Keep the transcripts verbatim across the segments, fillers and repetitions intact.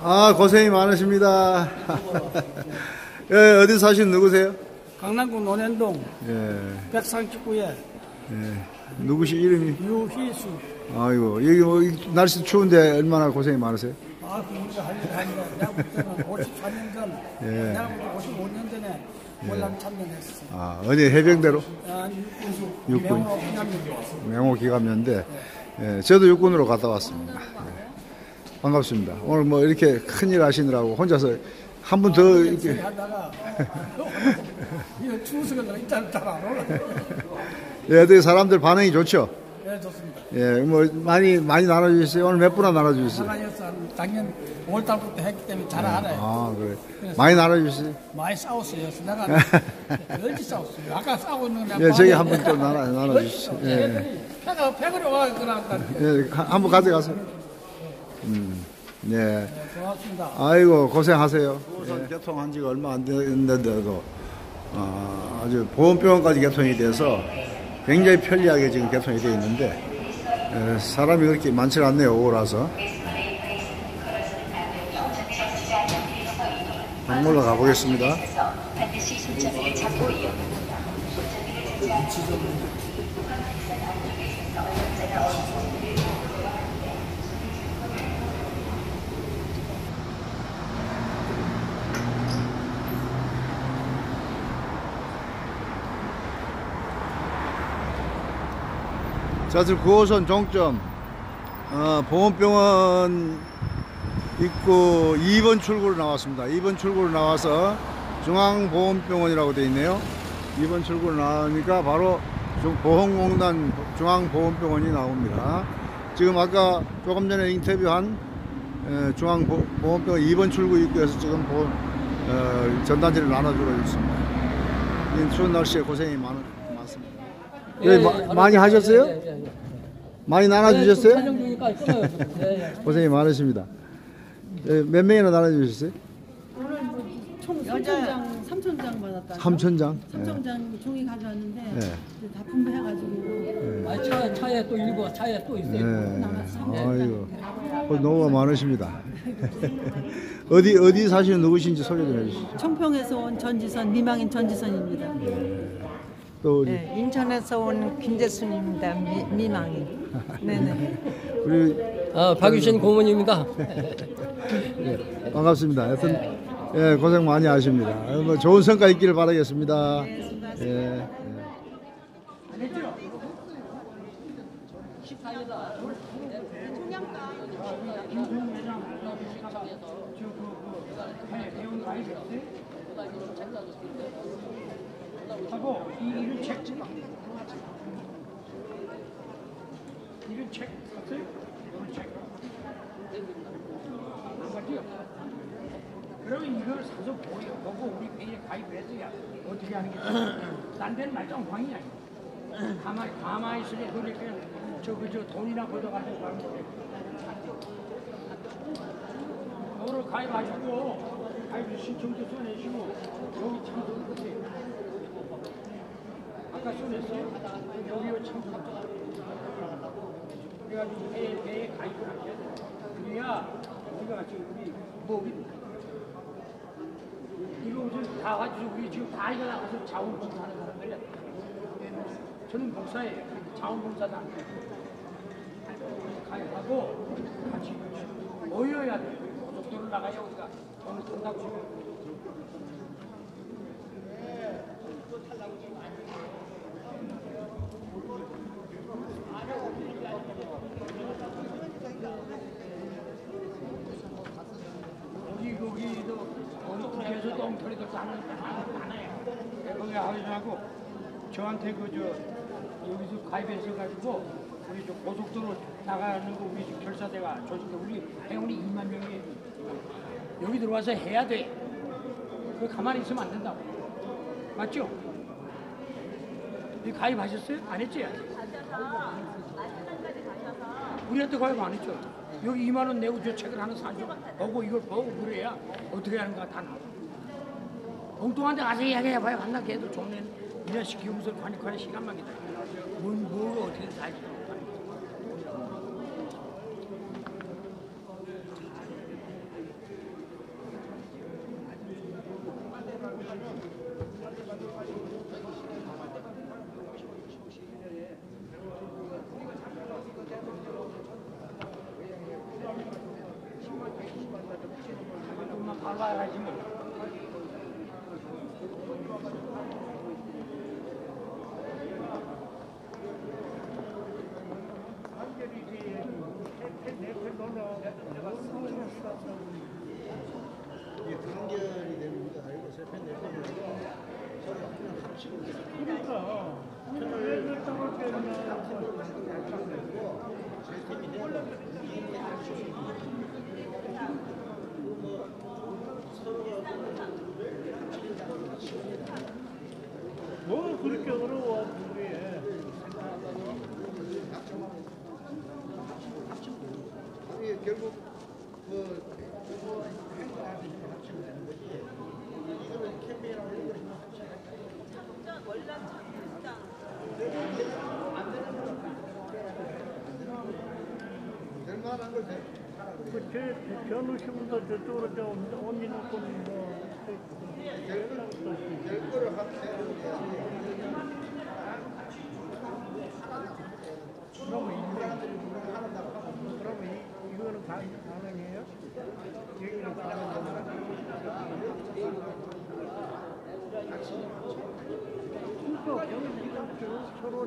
아, 고생이 많으십니다. 예, 어디 사시는 누구세요? 강남구 논현동 예. 백삼십구 에 예. 누구시 이름이? 유희수. 아이고, 여기 뭐 날씨 추운데 얼마나 고생이 많으세요? 아, 그러니까 할일 하는데 내가 볼 때는 오십사 년 전, 예. 내가 볼 때 오십오 년 전에 월남 참전했어. 아, 어디 해병대로? 아, 육군. 육군. 명호 기남연대. 명호 기감연대. 예, 저도 육군으로 갔다 왔습니다. 예. 반갑습니다. 오늘 뭐 이렇게 큰일 하시느라고 혼자서 한 분 더 이렇게 하다가 이거 추우서가 일단 잘안 올라. 예, 어떻게 사람들 반응이 좋죠? 네, 좋습니다. 예, 뭐 많이 많이 나눠주셨어요. 오늘 몇 분이나 나눠주셨어요? 하나였어. 작년 오월 달부터 했기 때문에 잘 알아요. 아, 그래. 많이 나눠주셨어요? 많이 싸웠어요. 내가 얼지 싸웠어요. 아까 싸우고 있는 거 예, 저기 한 분 또 나눠 나눠주시죠. 예, 배가 배그리 와 그러니까. 예, 한 분 가져가세요. 음, 예. 네, 고맙습니다. 아이고 고생하세요. 우선 개통한 지가 얼마 안 됐는데도 어, 아주 보험병원까지 개통이 돼서 굉장히 편리하게 지금 개통이 되어 있는데 에, 사람이 그렇게 많지가 않네요. 오라서 박물로 가보겠습니다. 자, 지금 구 호선 종점 어, 보험병원 입구 이 번 출구로 나왔습니다. 이 번 출구로 나와서 중앙보험병원이라고 되어 있네요. 이 번 출구로 나오니까 바로 보험공단 중앙보험병원이 나옵니다. 지금 아까 조금 전에 인터뷰한 에, 중앙보험병원 이 번 출구 입구에서 지금 보, 어, 전단지를 나눠주고 있습니다. 이 추운 날씨에 고생이 많, 많습니다. 예, 예, 마, 많이 하셨어요? 예, 예, 예. 많이 나눠주셨어요? 네, 촬영 중이니까 끊어요. 네, 예. 고생이 많으십니다. 예, 몇 명이나 나눠주셨어요? 오늘 뭐총 삼천 장, 삼천 장 받았다. 삼천 장? 삼천 장 예. 종이 가져왔는데 예. 다 분배해가지고. 예. 아, 차에, 차에 또 일부 차에 또 있어요. 예. 남았어. 아이고, 너무가 많으십니다. 어디 어디 사시는 누구신지 소개 좀 해주시죠. 청평에서 온 전지선, 미망인 전지선입니다. 예. 또 우리 네, 인천에서 온 김재순입니다. 미, 미망이. 네네. 우리 아, 박유신 고문입니다. 예, 반갑습니다. 하여튼 예, 고생 많이 하십니다. 뭐 좋은 성과 있기를 바라겠습니다. 예, 예. 하고 이 이런 책 이런 책 봤어요? 이런 책 안 봤죠? 그러면 이걸 사서 보여 보고 우리 회의에 가입해서야 어떻게 하는 게 딴 데는 말짱 광이야. 가만히 가만히 있으니 그러니까 저그 저 돈이나 걷어가지고 가는 거예요. 너를 가입하시고 가입 신청서 써내시고 여기 참석 끝에 아까 써냈어요? 여기요 참석. 그래가지고 배에, 배에 가입을 하셔야 돼요. 그래야 우리가 지금 우리 뭐 이거 무슨 다 가지고 우리 지금 다 이거 나가서 자원봉사하는 사람들이야. 저는 목사예요. 자원봉사도 안 돼요. 가입하고 같이 모여야 돼요. 고속도로 나가야 우리가 돈을 탄다고 지금. 여기 거기도 어느 쪽에서도 엉터리도 쌓는 많아요. 거기 하고 저한테 그저 여기서 가입해서 가지고 우리 저 고속도로 나가는 거 우리 결사대가 조직돼 우리 회원이 이만 명이 여기 들어와서 해야 돼. 그 가만히 있으면 안 된다고. 맞죠? 이 가입하셨어요? 안 했지? 우리한테 가입 안 했죠. 여기 이만 원 내고 저 책을 하나 사줘. 보고 이걸 보고 그래야 어떻게 하는가 다 나와. 엉뚱한 데 가서 이야기해봐야 만나 걔도 종래 이런 시키면서 관익하는 시간만 기다려. 뭘, 뭘 어떻게 다 해줘. 알아야지 뭐. 이게 단결이 되는 게 아니고 세 편, 네 편을 서로 하나 합치고 그러니까 왜 그렇다고 때문에 뭐 그렇게 어려워 그게. 이게 결국 그 행사할 수 있는 합치면 되는 거지. 이거는 캠페인하고 이런 거 될 만한 걸 돼. 그제 변호신분도 저쪽으로 저 언니 놓고 뭐 될 거를 하면 되는 거야. 그러면 이 그러면 이 이거는 가 가능해요? 여기는 가능해요? 그러니까 여기 지금 서로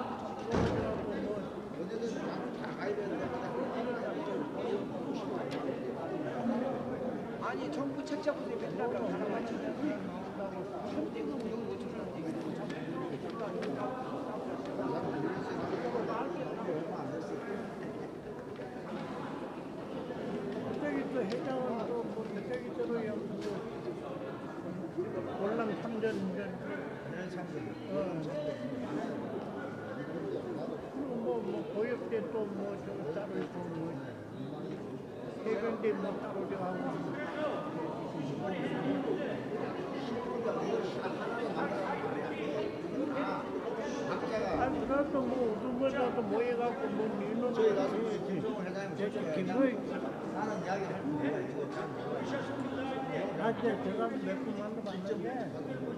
뭐 어제는 다 가야 되는데. 아니 정부 책자부터 맨날 하는 거지. 저기 또 회장은 또뭐 저기 저로 월남 삼 전 뭐뭐 고역 때또뭐 저거 따로 있고 뭐 해병 때뭐 따로 저 하고 아니 그래도 뭐 어떤 거라도 모여갖고 뭐 밀는 저희 가서 김종원 회장님 저 김도희 나는 이야기 할 거예요. 이거 참. 아 제가 제가 몇번 만나봤는데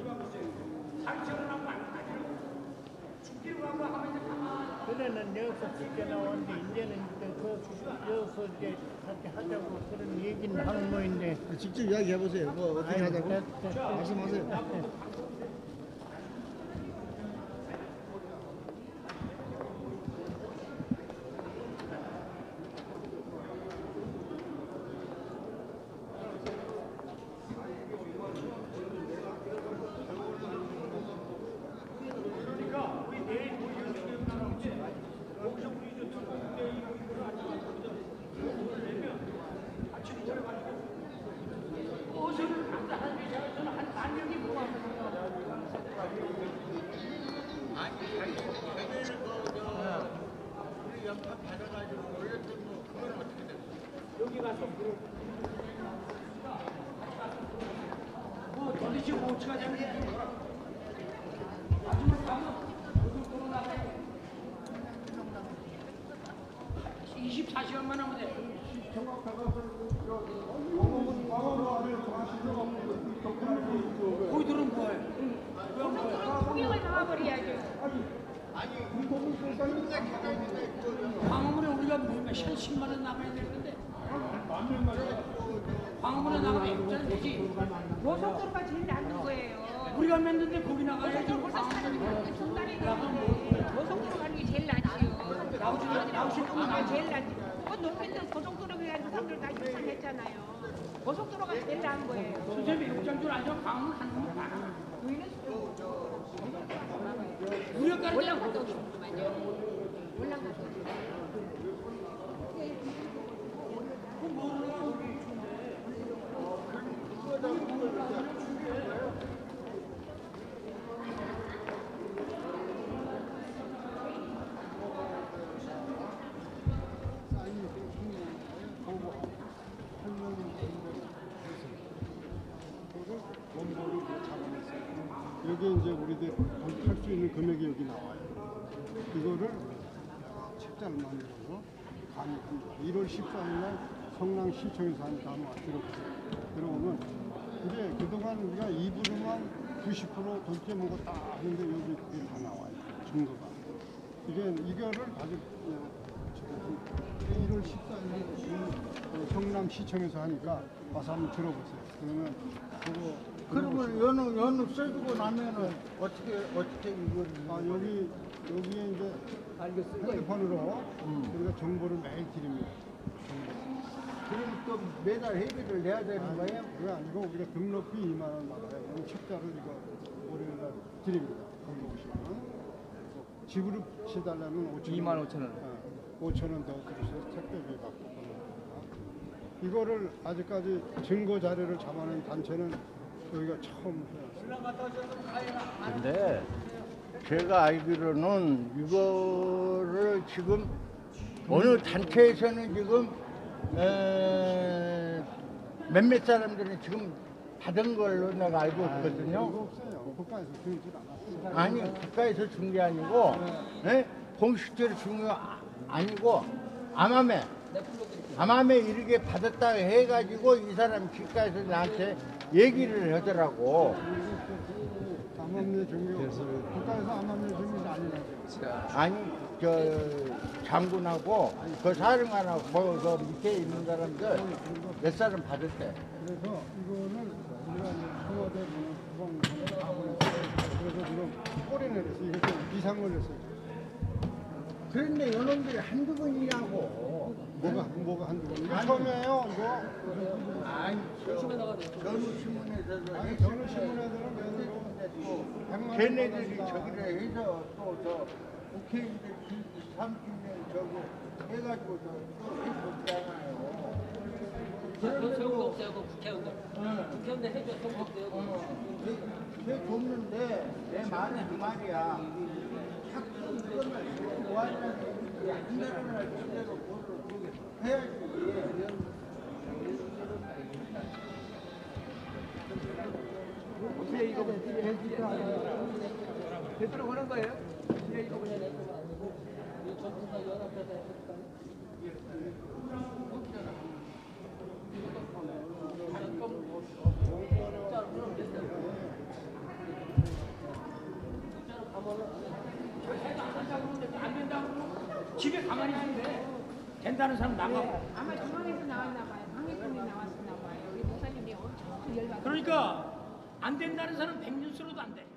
그래는 여기서 쉽게 나왔는데 이제는 이제 그 여기서 이제 같이 하자고 그런 얘기는 하는 거인데 직접 이야기 해보세요. 뭐 어떻게 아이고, 하자고? 됐- 됐- 말씀하세요. 여기 가서 물어. 뭐 도대체 뭐 어떻게 하자는 마지막 가면 이십사 시간만 하면 돼. 거기 들은 뭐해? 통영을 나와버려야죠. 광화문에 우리가 몇시간 십만 원 남아야 되는데 광화문에 나가면 입자는 되지. 고속도로가 제일 낫는 거예요. 우리가 맺는데 거기 나가야지. 고속도로가 사는 중간에 있는데 고속도로 가는 게 제일 낫지요. 나오시는 고속도로가 제일 낫지. 그건 높이는 고속도로 그래가지고 사람들 다 유산했잖아요. 고속도로가 제일 나은 거예요. 선생님이 육장 줄 알죠? 광화문 한 번 봐. 우리가 올라가도 좋구만요. 올라가도. 여기 이제 우리들 할 수 있는 금액이 여기 나와요. 이거를 책자를 만들어서 간입합니다. 일월 십사일 날 성남시청에서 한 다음에 들어보세요. 들어오면 이제 그동안 우리가 이 부로만 구십 퍼센트 돈째 먹었다 하는데 여기 그게 다 나와요. 증거가. 이게 이거를 가지고 일월 십사일에 성남시청에서 하니까 와서 한번 들어보세요. 그러면 그거 그러면 연우 연우 써주고 나면은 어떻게 어떻게 이걸 아 여기 여기에 이제 핸드폰으로 우리가 정보를 매일 드립니다. 그럼 또 매달 회비를 내야 되는 거예요? 그게 아니고 우리가 등록비 이만 원 받아요. 그럼 책자를 이거 월요일날 드립니다. 거기 오시면 지불을 시달라면 오천 원. 이만 오천 원. 오천 원 더 들으셔서 택배비 받고 그런 겁니다. 이거를 아직까지 증거 자료를 잡아낸 단체는 여기가 처음이에요. 근데 제가 알기로는 이거를 지금 어느 단체에서는 지금 에, 몇몇 사람들은 지금 받은 걸로 내가 알고 이거 있거든요. 없어요. 국가에서 주질 않았어요. 아니 국가에서 준 게 아니고 예? 공식적으로 준 거 아니고 암암에 암암에 이렇게 받았다 해가지고 이 사람 국가에서 나한테 얘기를 하더라고. 암암리 종교 국가에서 암암리 종교는 아니라고. 아니 저 장군하고 그 사령관하고 그, 그 밑에 있는 사람들 몇 사람 받았대. 그래서 이거는 우리가 이제 청와대 보는 다 보냈어요. 그래서 지금 꼬리 내렸어. 이것도 이상 걸렸어요. 그런데 요놈들이 한두 번이냐고. 뭐가 뭐가 한두 번. 이거 처음이에요. 이거. 아니 저 전후 신문에서도 아니 저는 신문에서는 맨으로 백만 걔네들이 저기를 해서 또 저 국회의원들 삼십 년 저거 해가지고 또 해줬잖아요. 그 세우고 없어요, 그 국회의원들. 국회의원들 해줘, 세우고 없어요. 내 줬는데 내 말이 그 말이야. 자꾸 이거를 모아내는 한 달을 제대로 보도록 해야지. 어떻게 이거 되도록 하는 거예요? 예, 이거 그냥 이 전투사 연합회에서 했을까요? 안 된다고 그러면 집에 가만히 있으면 돼. 된다는 사람 나가고. 아마 중앙에서 나왔나 봐요. 방해꾼이 나왔었나 봐요. 우리 목사님이 엄청 열받아. 그러니까 안 된다는 사람 백년 쓰러도 안 돼.